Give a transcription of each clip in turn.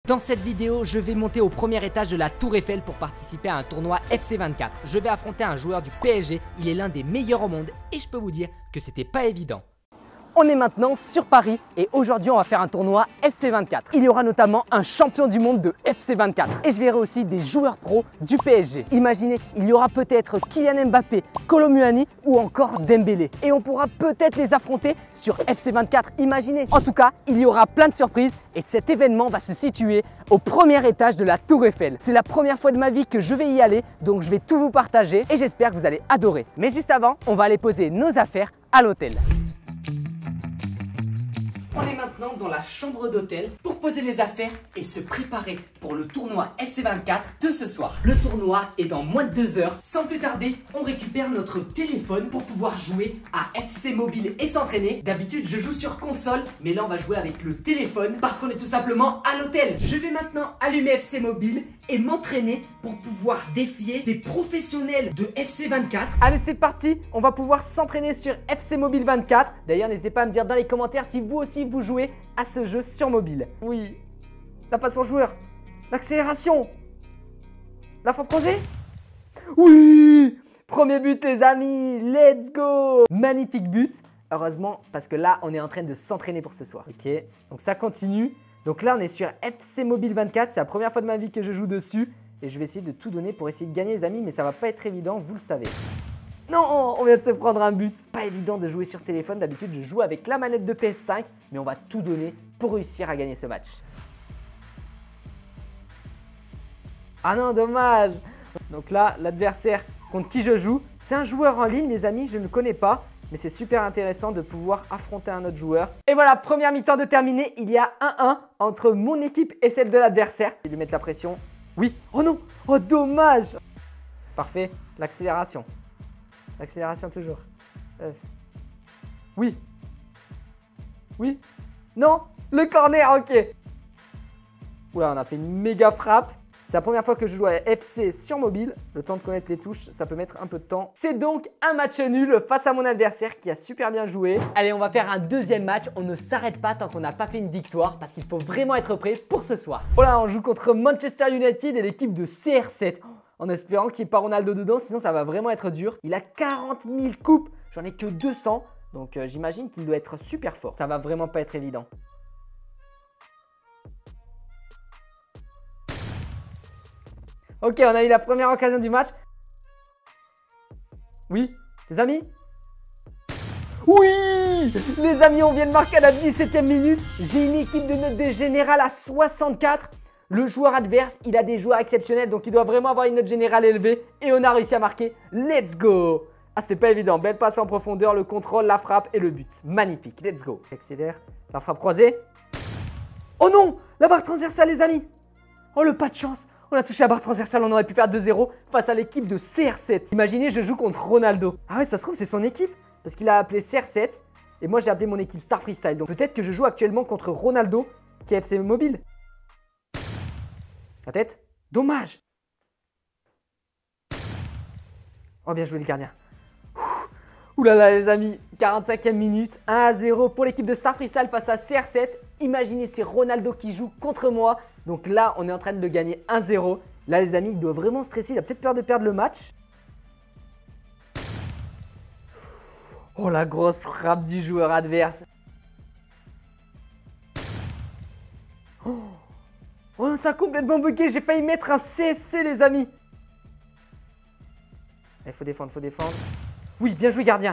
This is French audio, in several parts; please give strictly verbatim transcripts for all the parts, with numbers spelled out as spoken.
Dans cette vidéo, je vais monter au premier étage de la Tour Eiffel pour participer à un tournoi F C vingt-quatre. Je vais affronter un joueur du P S G, il est l'un des meilleurs au monde et je peux vous dire que c'était pas évident. On est maintenant sur Paris et aujourd'hui on va faire un tournoi F C vingt-quatre. Il y aura notamment un champion du monde de F C vingt-quatre et je verrai aussi des joueurs pros du P S G. Imaginez, il y aura peut-être Kylian Mbappé, Kolo Muani ou encore Dembélé. Et on pourra peut-être les affronter sur F C vingt-quatre, imaginez. En tout cas, il y aura plein de surprises et cet événement va se situer au premier étage de la Tour Eiffel. C'est la première fois de ma vie que je vais y aller, donc je vais tout vous partager et j'espère que vous allez adorer. Mais juste avant, on va aller poser nos affaires à l'hôtel. On est maintenant dans la chambre d'hôtel pour poser les affaires et se préparer pour le tournoi F C vingt-quatre de ce soir. Le tournoi est dans moins de deux heures. Sans plus tarder, on récupère notre téléphone pour pouvoir jouer à F C Mobile et s'entraîner. D'habitude, je joue sur console, mais là, on va jouer avec le téléphone parce qu'on est tout simplement à l'hôtel. Je vais maintenant allumer F C Mobile et m'entraîner pour pouvoir défier des professionnels de F C vingt-quatre. Allez, c'est parti. On va pouvoir s'entraîner sur F C Mobile vingt-quatre. D'ailleurs, n'hésitez pas à me dire dans les commentaires si vous aussi vous jouez à ce jeu sur mobile. Oui, la passe pour joueur, l'accélération, la frappe croisée. Oui, premier but les amis, let's go. Magnifique but, heureusement parce que là on est en train de s'entraîner pour ce soir. Ok, donc ça continue. Donc là on est sur F C Mobile vingt-quatre, c'est la première fois de ma vie que je joue dessus et je vais essayer de tout donner pour essayer de gagner les amis, mais ça va pas être évident, vous le savez. Non, on vient de se prendre un but. Pas évident de jouer sur téléphone. D'habitude, je joue avec la manette de P S cinq. Mais on va tout donner pour réussir à gagner ce match. Ah non, dommage. Donc là, l'adversaire contre qui je joue, c'est un joueur en ligne, les amis. Je ne le connais pas. Mais c'est super intéressant de pouvoir affronter un autre joueur. Et voilà, première mi-temps de terminée. Il y a un un entre mon équipe et celle de l'adversaire. Je vais lui mettre la pression. Oui. Oh non. Oh, dommage. Parfait. L'accélération. L'accélération toujours. Euh. Oui. Oui. Non. Le corner, ok. Oula, on a fait une méga frappe. C'est la première fois que je joue à F C sur mobile. Le temps de connaître les touches, ça peut mettre un peu de temps. C'est donc un match nul face à mon adversaire qui a super bien joué. Allez, on va faire un deuxième match. On ne s'arrête pas tant qu'on n'a pas fait une victoire parce qu'il faut vraiment être prêt pour ce soir. Voilà, on joue contre Manchester United et l'équipe de C R sept. En espérant qu'il n'y ait pas Ronaldo dedans, sinon ça va vraiment être dur. Il a quarante mille coupes, j'en ai que deux cents. Donc euh, j'imagine qu'il doit être super fort. Ça va vraiment pas être évident. Ok, on a eu la première occasion du match. Oui, les amis. Oui, les amis, on vient de marquer à la dix-septième minute. J'ai une équipe de note de général à soixante-quatre. Le joueur adverse, il a des joueurs exceptionnels, donc il doit vraiment avoir une note générale élevée. Et on a réussi à marquer. Let's go! Ah, c'est pas évident. Belle passe en profondeur, le contrôle, la frappe et le but. Magnifique. Let's go. Accélère. La frappe croisée. Oh non! La barre transversale, les amis. Oh, le pas de chance. On a touché la barre transversale, on aurait pu faire deux zéro face à l'équipe de C R sept. Imaginez, je joue contre Ronaldo. Ah ouais, ça se trouve, c'est son équipe. Parce qu'il a appelé C R sept. Et moi, j'ai appelé mon équipe Star Freestyle. Donc peut-être que je joue actuellement contre Ronaldo, qui est F C Mobile. La tête. Dommage. Oh, bien joué les gardiens. Ouh là là les amis, quarante-cinquième minute, un à zéro pour l'équipe de Star Freestyle face à C R sept. Imaginez, c'est Ronaldo qui joue contre moi. Donc là, on est en train de le gagner un zéro. Là les amis, il doit vraiment stresser, il a peut-être peur de perdre le match. Oh la grosse frappe du joueur adverse. Oh. Oh, ça a complètement bugué, j'ai failli mettre un C S C les amis. Il faut défendre, faut défendre. Oui, bien joué gardien.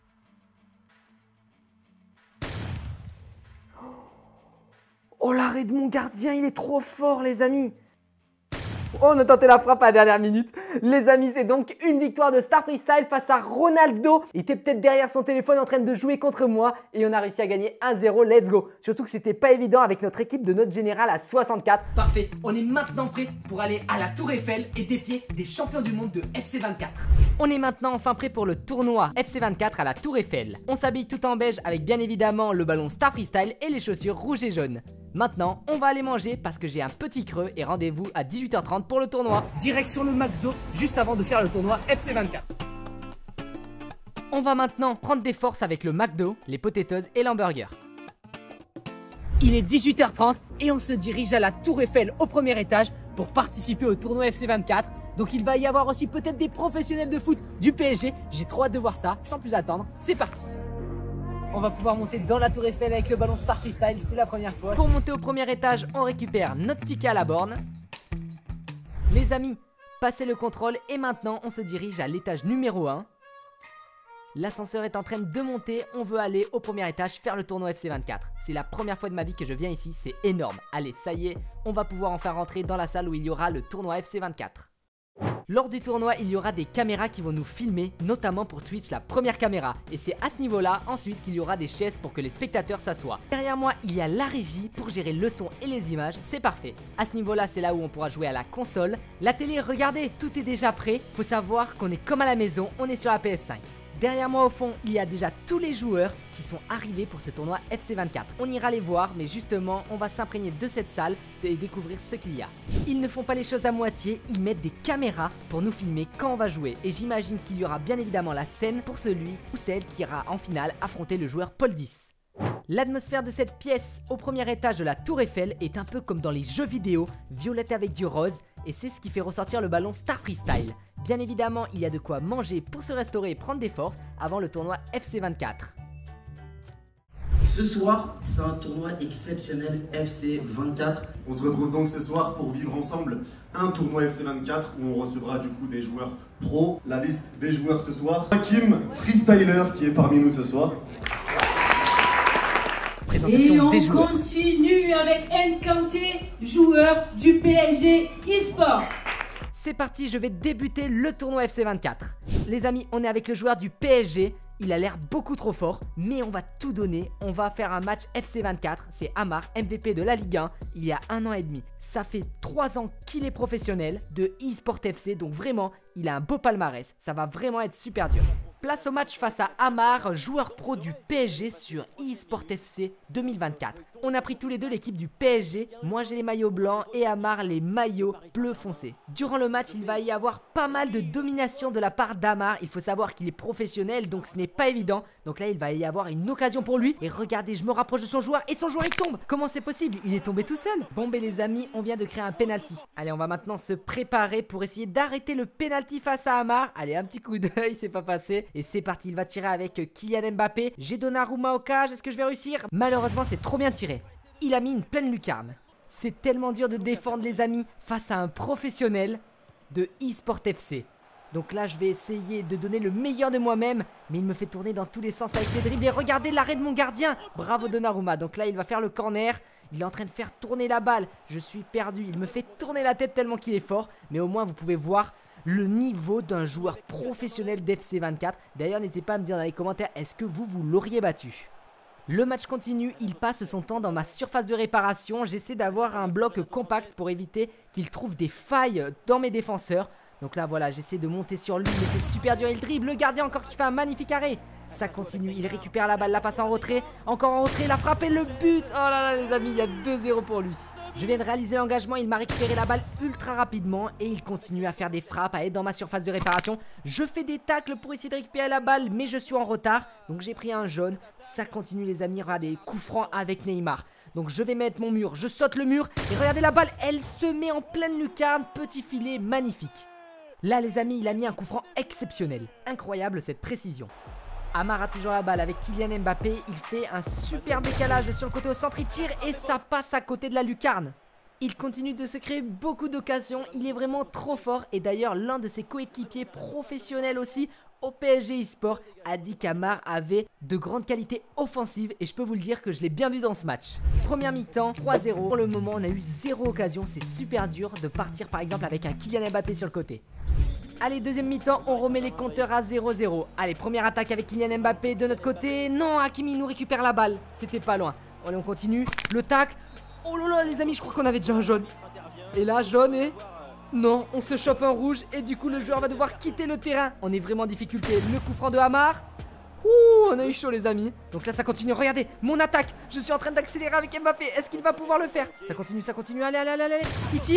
Oh, l'arrêt de mon gardien, il est trop fort les amis. Oh, on a tenté la frappe à la dernière minute. Les amis, c'est donc une victoire de Star Freestyle face à Ronaldo. Il était peut-être derrière son téléphone en train de jouer contre moi et on a réussi à gagner un zéro. Let's go. Surtout que c'était pas évident avec notre équipe de note générale à soixante-quatre. Parfait. On est maintenant prêt pour aller à la Tour Eiffel et défier des champions du monde de F C vingt-quatre. On est maintenant enfin prêt pour le tournoi F C vingt-quatre à la Tour Eiffel. On s'habille tout en beige avec bien évidemment le ballon Star Freestyle et les chaussures rouges et jaunes. Maintenant, on va aller manger parce que j'ai un petit creux et rendez-vous à dix-huit heures trente pour le tournoi. Direction le McDo juste avant de faire le tournoi F C vingt-quatre. On va maintenant prendre des forces avec le McDo, les potatoes et l'hamburger. Il est dix-huit heures trente et on se dirige à la Tour Eiffel au premier étage pour participer au tournoi F C vingt-quatre. Donc il va y avoir aussi peut-être des professionnels de foot du P S G. J'ai trop hâte de voir ça. Sans plus attendre, c'est parti. On va pouvoir monter dans la Tour Eiffel avec le ballon Star Freestyle, c'est la première fois. Pour monter au premier étage, on récupère notre ticket à la borne. Les amis, passez le contrôle et maintenant on se dirige à l'étage numéro un. L'ascenseur est en train de monter, on veut aller au premier étage faire le tournoi F C vingt-quatre. C'est la première fois de ma vie que je viens ici, c'est énorme. Allez, ça y est, on va pouvoir enfin rentrer dans la salle où il y aura le tournoi F C vingt-quatre. Lors du tournoi, il y aura des caméras qui vont nous filmer, notamment pour Twitch, la première caméra. Et c'est à ce niveau-là, ensuite, qu'il y aura des chaises pour que les spectateurs s'assoient. Derrière moi, il y a la régie pour gérer le son et les images, c'est parfait. À ce niveau-là, c'est là où on pourra jouer à la console. La télé, regardez, tout est déjà prêt. Faut savoir qu'on est comme à la maison, on est sur la P S cinq. Derrière moi au fond, il y a déjà tous les joueurs qui sont arrivés pour ce tournoi F C vingt-quatre. On ira les voir, mais justement, on va s'imprégner de cette salle et découvrir ce qu'il y a. Ils ne font pas les choses à moitié, ils mettent des caméras pour nous filmer quand on va jouer. Et j'imagine qu'il y aura bien évidemment la scène pour celui ou celle qui ira en finale affronter le joueur Paul dix. L'atmosphère de cette pièce au premier étage de la Tour Eiffel est un peu comme dans les jeux vidéo, violette avec du rose, et c'est ce qui fait ressortir le ballon Star Freestyle. Bien évidemment, il y a de quoi manger pour se restaurer et prendre des forces avant le tournoi F C vingt-quatre. Ce soir, c'est un tournoi exceptionnel F C vingt-quatre. On se retrouve donc ce soir pour vivre ensemble un tournoi F C vingt-quatre où on recevra du coup des joueurs pros. La liste des joueurs ce soir, Hakim Freestyler qui est parmi nous ce soir. Et on continue avec Nkanté, joueur du P S G eSport. C'est parti, je vais débuter le tournoi F C vingt-quatre. Les amis, on est avec le joueur du P S G. Il a l'air beaucoup trop fort, mais on va tout donner. On va faire un match F C vingt-quatre. C'est Amar, M V P de la Ligue un, il y a un an et demi. Ça fait trois ans qu'il est professionnel de eSport F C, donc vraiment, il a un beau palmarès. Ça va vraiment être super dur. Place au match face à Amar, joueur pro du P S G sur eSport F C deux mille vingt-quatre. On a pris tous les deux l'équipe du P S G. Moi j'ai les maillots blancs et Amar les maillots bleu foncé. Durant le match, il va y avoir pas mal de domination de la part d'Amar. Il faut savoir qu'il est professionnel, donc ce n'est pas évident. Donc là, il va y avoir une occasion pour lui. Et regardez, je me rapproche de son joueur et son joueur il tombe. Comment c'est possible? Il est tombé tout seul. Bon ben les amis, on vient de créer un penalty. Allez, on va maintenant se préparer pour essayer d'arrêter le penalty face à Amar. Allez, un petit coup d'œil, c'est pas passé. Et c'est parti, il va tirer avec Kylian Mbappé. J'ai Donnarumma au cage, est-ce que je vais réussir? Malheureusement, c'est trop bien tiré. Il a mis une pleine lucarne. C'est tellement dur de défendre les amis face à un professionnel de eSport F C. Donc là, je vais essayer de donner le meilleur de moi-même. Mais il me fait tourner dans tous les sens avec ses dribbles. Et regardez l'arrêt de mon gardien. Bravo Donnarumma. Donc là, il va faire le corner. Il est en train de faire tourner la balle. Je suis perdu. Il me fait tourner la tête tellement qu'il est fort. Mais au moins, vous pouvez voir le niveau d'un joueur professionnel d'F C vingt-quatre. D'ailleurs, n'hésitez pas à me dire dans les commentaires, est-ce que vous, vous l'auriez battu? Le match continue, il passe son temps dans ma surface de réparation. J'essaie d'avoir un bloc compact pour éviter qu'il trouve des failles dans mes défenseurs. Donc là, voilà, j'essaie de monter sur lui, mais c'est super dur. Il dribble, le gardien encore qui fait un magnifique arrêt. Ça continue, il récupère la balle, la passe en retrait. Encore en retrait, il a frappé le but. Oh là là les amis, il y a deux zéro pour lui. Je viens de réaliser l'engagement, il m'a récupéré la balle ultra rapidement. Et il continue à faire des frappes, à être dans ma surface de réparation. Je fais des tacles pour essayer de récupérer la balle, mais je suis en retard. Donc j'ai pris un jaune. Ça continue les amis, regardez, coup franc avec Neymar. Donc je vais mettre mon mur, je saute le mur. Et regardez la balle, elle se met en pleine lucarne. Petit filet, magnifique. Là les amis, il a mis un coup franc exceptionnel. Incroyable cette précision. Amar a toujours la balle avec Kylian Mbappé. Il fait un super décalage sur le côté au centre. Il tire et ça passe à côté de la lucarne. Il continue de se créer beaucoup d'occasions. Il est vraiment trop fort. Et d'ailleurs, l'un de ses coéquipiers professionnels aussi au P S G eSport a dit qu'Amar avait de grandes qualités offensives. Et je peux vous le dire que je l'ai bien vu dans ce match. Première mi-temps, trois zéro. Pour le moment, on a eu zéro occasion. C'est super dur de partir par exemple avec un Kylian Mbappé sur le côté. Allez, deuxième mi-temps, on remet les compteurs à zéro zéro. Allez, première attaque avec Kylian Mbappé de notre côté. Non, Hakimi nous récupère la balle. C'était pas loin. Allez, on continue. Le tac. Oh là là, les amis, je crois qu'on avait déjà un jaune. Et là, jaune et... Non, on se chope un rouge et du coup, le joueur va devoir quitter le terrain. On est vraiment en difficulté. Le coup franc de Amar. Ouh, on a eu chaud les amis. Donc là ça continue, regardez, mon attaque. Je suis en train d'accélérer avec Mbappé, est-ce qu'il va pouvoir le faire? Ça continue, ça continue, allez, allez, allez, allez. Il tire.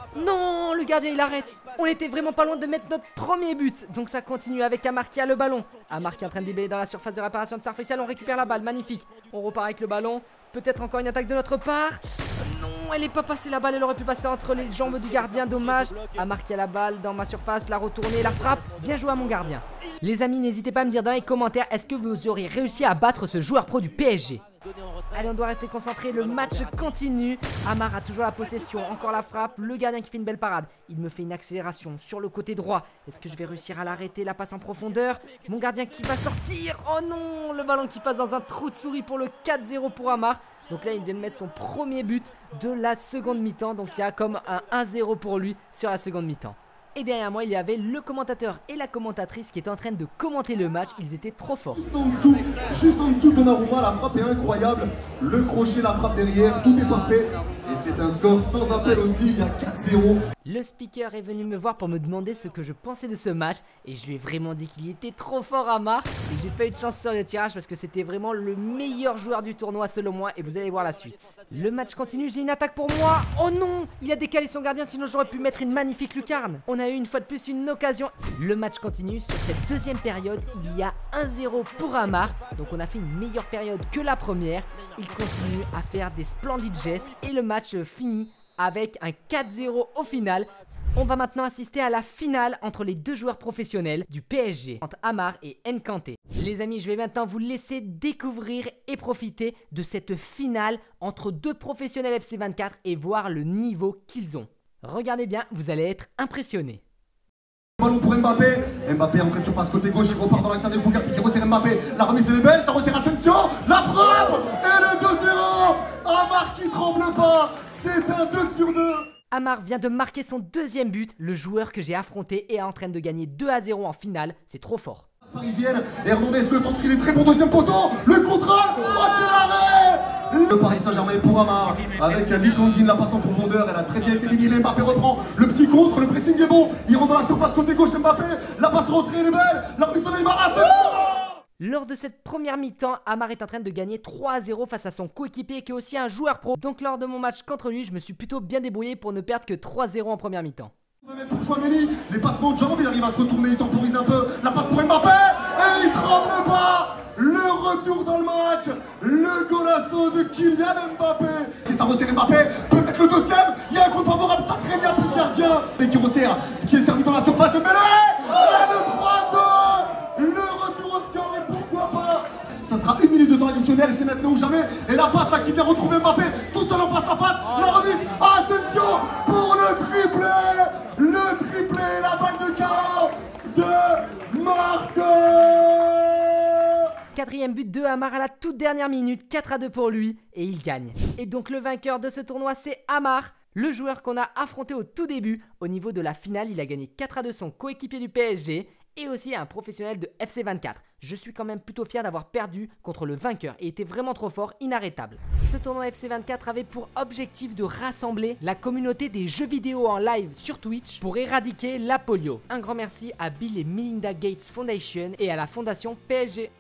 Non, le gardien il arrête. On était vraiment pas loin de mettre notre premier but. Donc ça continue avec Amar qui a le ballon. Amar qui est en train de déblayer dans la surface de réparation de Sarfacial. On récupère la balle, magnifique. On repart avec le ballon. Peut-être encore une attaque de notre part. Non, elle est pas passée la balle. Elle aurait pu passer entre les jambes du gardien. Dommage. Amar qui a la balle dans ma surface. La retourner, la frappe. Bien joué à mon gardien. Les amis, n'hésitez pas à me dire dans les commentaires, est-ce que vous auriez réussi à battre ce joueur pro du P S G? Allez, on doit rester concentré, le match continue. Amar a toujours la possession, encore la frappe. Le gardien qui fait une belle parade. Il me fait une accélération sur le côté droit. Est-ce que je vais réussir à l'arrêter? La passe en profondeur. Mon gardien qui va sortir. Oh non, le ballon qui passe dans un trou de souris pour le quatre zéro pour Amar. Donc là, il vient de mettre son premier but de la seconde mi-temps. Donc il y a comme un un zéro pour lui sur la seconde mi-temps. Et derrière moi, il y avait le commentateur et la commentatrice qui étaient en train de commenter le match. Ils étaient trop forts. Juste en dessous, juste en dessous de Donnarumma, la frappe est incroyable. Le crochet, la frappe derrière, tout est parfait. Et c'est un score sans appel aussi, il y a quatre zéro. Le speaker est venu me voir pour me demander ce que je pensais de ce match. Et je lui ai vraiment dit qu'il était trop fort, Amar. Et j'ai pas eu de chance sur le tirage parce que c'était vraiment le meilleur joueur du tournoi selon moi. Et vous allez voir la suite. Le match continue, j'ai une attaque pour moi. Oh non, il a décalé son gardien, sinon j'aurais pu mettre une magnifique lucarne. On a eu une fois de plus une occasion. Le match continue, sur cette deuxième période, il y a un zéro pour Amar. Donc on a fait une meilleure période que la première. Il continue à faire des splendides gestes. Et le match finit avec un quatre zéro au final. On va maintenant assister à la finale entre les deux joueurs professionnels du P S G, entre Amar et Nkanté. Les amis, je vais maintenant vous laisser découvrir et profiter de cette finale entre deux professionnels F C vingt-quatre et voir le niveau qu'ils ont. Regardez bien, vous allez être impressionnés. Ballon pour Mbappé. Mbappé entrée de surface côté gauche, il repart dans l'axe avec Bougarty qui resserre Mbappé. La remise elle est belle, ça resserre Asensio. La frappe et le deux zéro. Amar qui tremble pas. C'est un deux sur deux. Amar vient de marquer son deuxième but. Le joueur que j'ai affronté est en train de gagner deux à zéro en finale. C'est trop fort. Parisienne, Hernandez, le centre, il est très bon, deuxième poteau. Le contrôle. Oh, quel arrêt. Le Paris Saint-Germain pour Amar. Avec Lee Kang-in, la passe en profondeur. Elle a très bien été déviée. Mbappé reprend le petit contre. Le pressing est bon. Il rentre dans la surface côté gauche. Mbappé. La passe rentrée, elle est belle. La remise de Neymar. C'est bon. Lors de cette première mi-temps, Amar est en train de gagner trois à zéro face à son coéquipier qui est aussi un joueur pro. Donc lors de mon match contre lui, je me suis plutôt bien débrouillé pour ne perdre que trois zéro en première mi-temps. Pour Chouameni, les passements de jambes, il arrive à se retourner, il temporise un peu. La passe pour Mbappé et il tremble pas. Le retour dans le match, le golasso de Kylian Mbappé. Et ça resserre Mbappé, peut-être le deuxième. Il y a un contre favorable, ça traîne, il n'y a plus de gardien. Et qui resserre, qui est servi dans la surface de Mbélé. Et le trois deux. Le retour au score et pourquoi pas. Ça sera une minute de temps additionnel, c'est maintenant ou jamais. Et la passe là qui vient retrouver Mbappé, tout seul en face à face. La remise à Asensio pour le triplé. Le triplé, la balle de K O de Marco. Quatrième but de Amar à la toute dernière minute, quatre à deux pour lui et il gagne. Et donc le vainqueur de ce tournoi c'est Amar, le joueur qu'on a affronté au tout début. Au niveau de la finale, il a gagné quatre à deux son coéquipier du P S G et aussi un professionnel de F C vingt-quatre. Je suis quand même plutôt fier d'avoir perdu contre le vainqueur et était vraiment trop fort, inarrêtable. Ce tournoi F C vingt-quatre avait pour objectif de rassembler la communauté des jeux vidéo en live sur Twitch pour éradiquer la polio. Un grand merci à Bill et Melinda Gates Foundation et à la fondation P S G.